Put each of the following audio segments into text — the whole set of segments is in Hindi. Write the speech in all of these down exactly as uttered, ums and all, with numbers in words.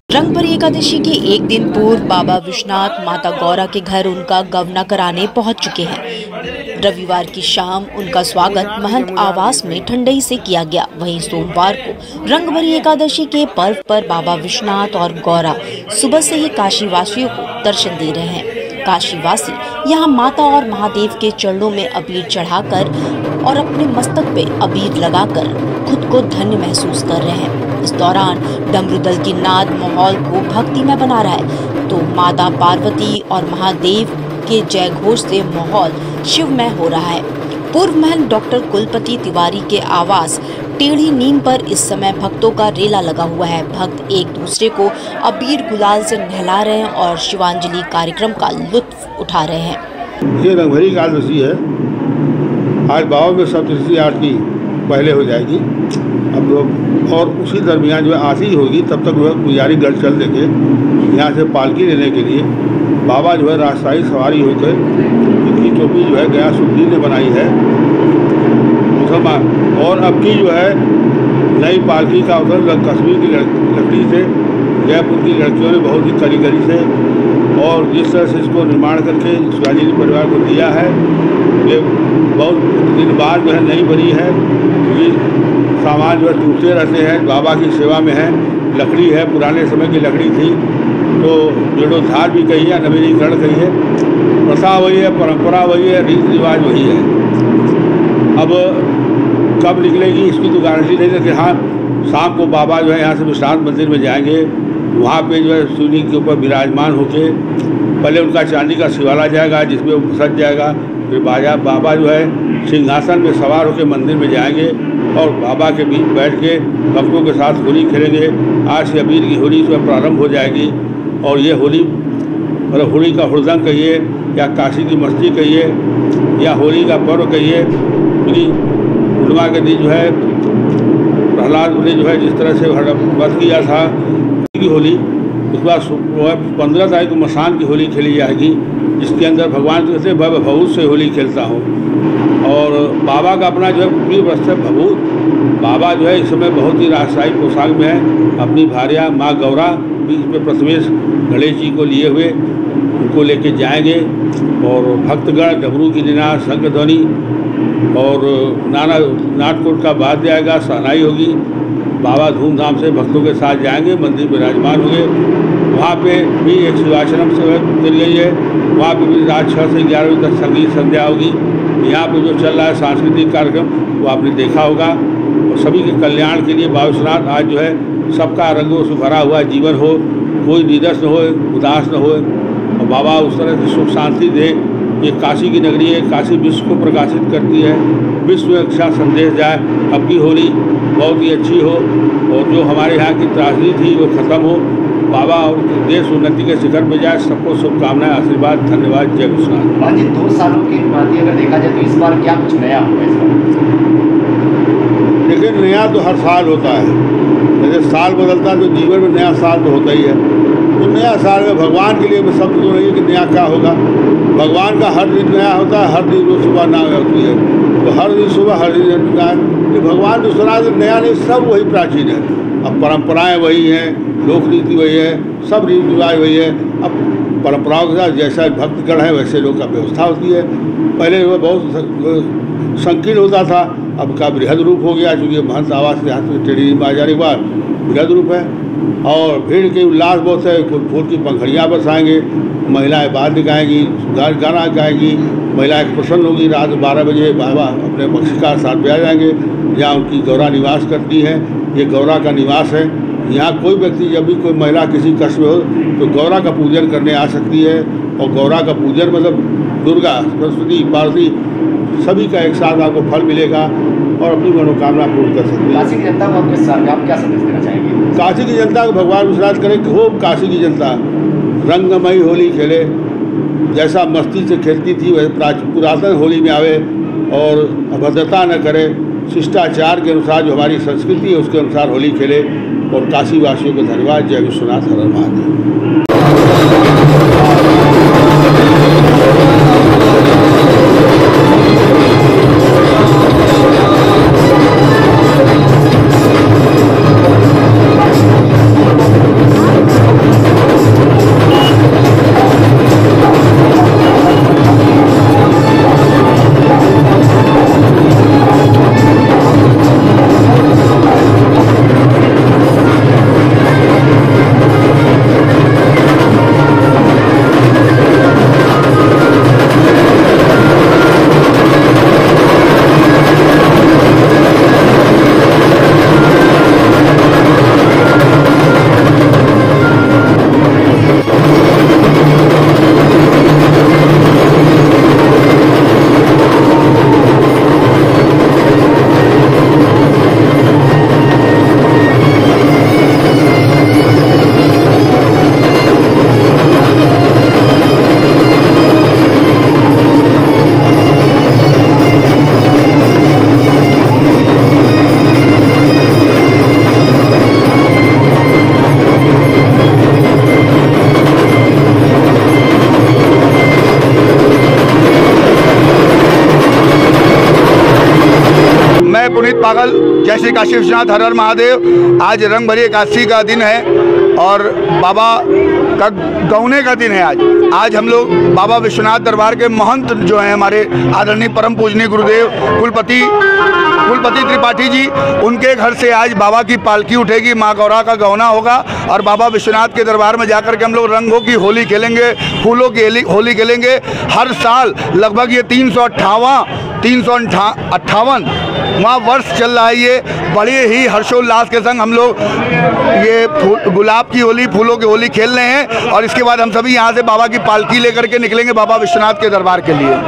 रंगभरी एकादशी के एक दिन पूर्व बाबा विश्वनाथ माता गौरा के घर उनका गवना कराने पहुंच चुके हैं। रविवार की शाम उनका स्वागत महंत आवास में ठंडई से किया गया। वहीं सोमवार को रंगभरी एकादशी के पर्व पर बाबा विश्वनाथ और गौरा सुबह से ही काशी वासियों को दर्शन दे रहे हैं। काशीवासी यहां माता और महादेव के चरणों में अबीर चढ़ाकर और अपने मस्तक पे अबीर लगाकर खुद को धन्य महसूस कर रहे हैं। इस दौरान डमरू दल की नाद माहौल को भक्तिमय बना रहा है, तो माता पार्वती और महादेव के जय घोष से माहौल शिवमय हो रहा है। पूर्व महंत डॉक्टर कुलपति तिवारी के आवास टेढ़ी नीम पर इस समय भक्तों का रेला लगा हुआ है। भक्त एक दूसरे को अबीर गुलाल से नहला रहे हैं और शिवांजलि कार्यक्रम का लुत्फ उठा रहे हैं। ये रंगभरी एकादशी है। आज बाबा में सप्तशती आरती पहले हो जाएगी। अब लोग और उसी दरमियान जो है आरती होगी, तब तक जो है पुजारी गढ़ चल देंगे यहाँ से पालकी लेने के लिए। बाबा जो है राजशाही सवारी होकर, इनकी टोपी जो है गया सुखदी ने बनाई है मुसलमान, और अब की जो है नई पालकी का अवसर कश्मीर की लकड़ी से, जयपुर की लड़कियों ने बहुत ही कारीगरी से और जिस तरह से इसको निर्माण करके शिवाजी परिवार को दिया है, ये बहुत दिन बाद जो है नई बनी है। ये सामान जो है टूटते रहते हैं, बाबा की सेवा में है। लकड़ी है, पुराने समय की लकड़ी थी, तो जीर्णोद्धार भी कही है, नवीनीकरण कही है। प्रथा वही है, परंपरा वही है, रीति रिवाज वही है। अब कब निकलेगी इसकी तो गारंटी नहीं, लेकिन हाँ शाम को बाबा जो है यहाँ से विश्रांत मंदिर में जाएंगे। वहाँ पे जो है शिवलिंग के ऊपर विराजमान होके पहले उनका चांदी का शिवाला जाएगा, जिसमें वो सज जाएगा। फिर बाजा बाबा जो है सिंहासन में सवार होकर मंदिर में जाएंगे और बाबा के बीच बैठ के भक्तों के साथ होली खेलेंगे। आज से अबीर की होली जो है प्रारंभ हो जाएगी। और ये होली मतलब होली का हुड़दंग कहिए या काशी की मस्ती कहिए या होली का पर्व कहिए, क्योंकि पूर्णिमा के दिन जो है प्रहलाद ने जो है जिस तरह से वध किया था की होली, उसके बाद पंद्रह तारीख को मसान की होली खेली जाएगी, जिसके अंदर भगवान कहते भव भभूत से होली खेलता हूँ। और बाबा का अपना जो है प्रिय वस्त्र भभूत। बाबा जो है इस समय बहुत ही राजशाही पोशाक में है। अपनी भार्या माँ गौरा बीच में प्रथमेश गणेश जी को लिए हुए उनको लेके जाएंगे और भक्तगण डमरू की निनाद, शंख ध्वनि और नाना नाटकोट का वाद्य आएगा, शहनाई होगी। बाबा धूमधाम से भक्तों के साथ जाएंगे, मंदिर विराजमान होंगे। वहाँ पे भी एक शिवाश्रम से चल गई है, वहाँ पे भी रात छः से ग्यारह बजे तक संगीत संध्या होगी। यहाँ पे जो चल रहा है सांस्कृतिक कार्यक्रम वो आपने देखा होगा। और सभी के कल्याण के लिए बाबा विश्वनाथ आज जो है सबका रंगों से भरा हुआ जीवन हो, कोई निरस न हो, उदास न हो, और बाबा उस तरह से सुख शांति दे। ये काशी की नगरी है, काशी विश्व को प्रकाशित करती है, विश्व में अच्छा संदेश जाए। अब की होली बहुत ही अच्छी हो और जो हमारे यहाँ की त्रासदी थी वो खत्म हो। बाबा और देश उन्नति के शिखर में जाए। सबको शुभकामनाएं, आशीर्वाद, धन्यवाद। जय विश्वनाथ। हाँ जी, दो सालों की बात अगर देखा जाए तो इस बार क्या कुछ नया हुआ इस बार? लेकिन नया तो हर साल होता है, जैसे साल बदलता है तो जीवन में नया साल तो होता ही है। तो नया साल में भगवान के लिए भी शब्द तो नहीं कि नया क्या होगा। भगवान का हर दिन नया होता है, हर दिन रोज सुबह नया होती है, तो हर दिन सुबह हर दिन नया है। कि भगवान जो सुना नया नहीं, सब वही प्राचीन है। अब परंपराएं वही हैं, लोक नीति वही है, सब रीति रिवाज वही है। अब परंपराओं के साथ जैसा भक्तगण है वैसे लोग का व्यवस्था होती है। पहले वो बहुत संकीर्ण होता था, अब का बृहद रूप हो गया, क्योंकि महंत आवास के हाथ में टेढ़ी आ जाने के बाद बृहद रूप है। और भीड़ के उल्लास बहुत है, फूल की पंखड़ियाँ बरसाएंगे, महिलाएं वाद्य गाएंगी, गाना गाएंगी, महिलाएं प्रसन्न होगी। रात बारह बजे बाबा अपने पक्षकार साथ में आ जाएंगे, जहाँ उनकी गौरा निवास करती है। ये गौरा का निवास है। यहाँ कोई व्यक्ति जब भी कोई महिला किसी कष्ट में हो तो गौरा का पूजन करने आ सकती है। और गौरा का पूजन मतलब दुर्गा, सरस्वती, पार्वती सभी का एक साथ आपको फल मिलेगा और अपनी मनोकामना पूर्ण कर सकते हैं। काशी की जनता को आपके साथ आप क्या संदेश देना चाहेंगे? काशी की जनता को भगवान विश्वनाथ करे कि खूब काशी की जनता रंगमयी होली खेले, जैसा मस्ती से खेलती थी वैसे पुरातन होली में आवे और अभद्रता न करे। शिष्टाचार के अनुसार जो हमारी संस्कृति है उसके अनुसार होली खेले। और काशी वासियों को धन्यवाद। जय विश्वनाथ, हर हर महादेव। Thank you. मैं पुनीत पागल, जय श्री काशी विश्वनाथ, हर हर महादेव। आज रंग भरी एकादशी का दिन है और बाबा का गौने का दिन है। आज आज हम लोग बाबा विश्वनाथ दरबार के महंत जो हैं हमारे आदरणीय परम पूजनीय गुरुदेव कुलपति कुलपति त्रिपाठी जी, उनके घर से आज बाबा की पालकी उठेगी, माँ गौरा का गौना होगा और बाबा विश्वनाथ के दरबार में जाकर के हम लोग रंगों की होली खेलेंगे, फूलों की होली खेलेंगे। हर साल लगभग ये तीन सौ अट्ठावन तीन सौ अट्ठावन वहाँ वर्ष चल रहा है। ये बड़े ही हर्षोल्लास के संग हम लोग ये गुलाब की होली, फूलों की होली खेल रहे हैं और इसके बाद हम सभी यहाँ से बाबा की पालकी लेकर के निकलेंगे बाबा विश्वनाथ के दरबार के लिए।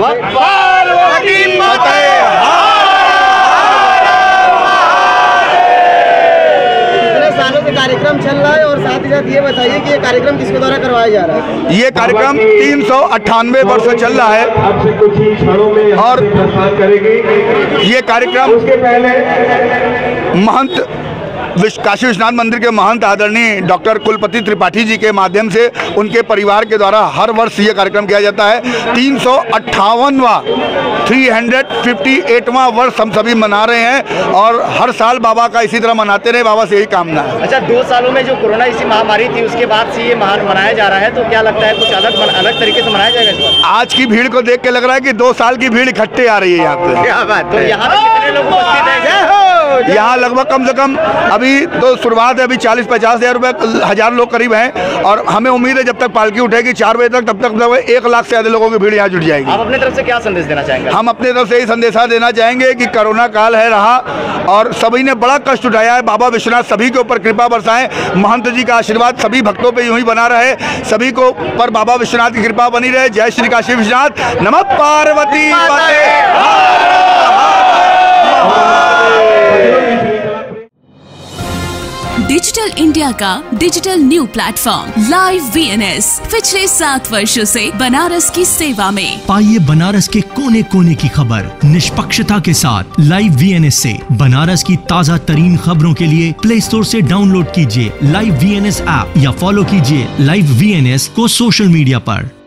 सालों से कार्यक्रम चल रहा है और साथ ही साथ ये बताइए कि ये कार्यक्रम किसके द्वारा करवाया जा रहा है? ये कार्यक्रम तीन सौ अट्ठानवे वर्ष से चल रहा है और ये कार्यक्रम महंत काशी विश्वनाथ मंदिर के महंत आदरणीय डॉक्टर कुलपति त्रिपाठी जी के माध्यम से उनके परिवार के द्वारा हर वर्ष ये कार्यक्रम किया जाता है। तीन सौ अट्ठावनवा थ्री हंड्रेड फिफ्टी एटवां वर्ष हम सभी मना रहे हैं और हर साल बाबा का इसी तरह मनाते रहे, बाबा से यही कामना है। अच्छा, दो सालों में जो कोरोना इसी महामारी थी उसके बाद से ये महान मनाया जा रहा है, तो क्या लगता है कुछ अलग अलग तरीके से मनाया जाएगा? आज की भीड़ को देख के लग रहा है कि दो साल की भीड़ इकट्ठे आ रही है यहाँ पे। क्या बात, तो यहाँ पे कितने लोग उपस्थित हैं? यहाँ लगभग कम से कम अभी तो शुरुआत है, अभी चालीस पचास हजार रुपये हजार लोग करीब हैं और हमें उम्मीद है जब तक पालकी उठेगी चार बजे तक, तब तक एक लाख से ज्यादा लोगों की भीड़ यहाँ जुट जाएगी। आप अपने तरफ से क्या संदेश देना चाहेंगे? हम अपने तरफ से यही संदेशा देना चाहेंगे कि कोरोना काल है रहा और सभी ने बड़ा कष्ट उठाया है। बाबा विश्वनाथ सभी के ऊपर कृपा बरसाएं, महंत जी का आशीर्वाद सभी भक्तों पे यूं ही बना रहे, सभी को पर बाबा विश्वनाथ की कृपा बनी रहे। जय श्री काशी विश्वनाथ, नमः पार्वती पते। डिजिटल इंडिया का digital new platform live VNS पिछले सात वर्षों से बनारस की सेवा में। पाइए बनारस के कोने कोने की खबर निष्पक्षता के साथ। लाइव वीएनएस से बनारस की ताज़ा तरीन खबरों के लिए प्ले स्टोर से डाउनलोड कीजिए लाइव वीएनएस ऐप या फॉलो कीजिए लाइव वीएनएस को सोशल मीडिया पर।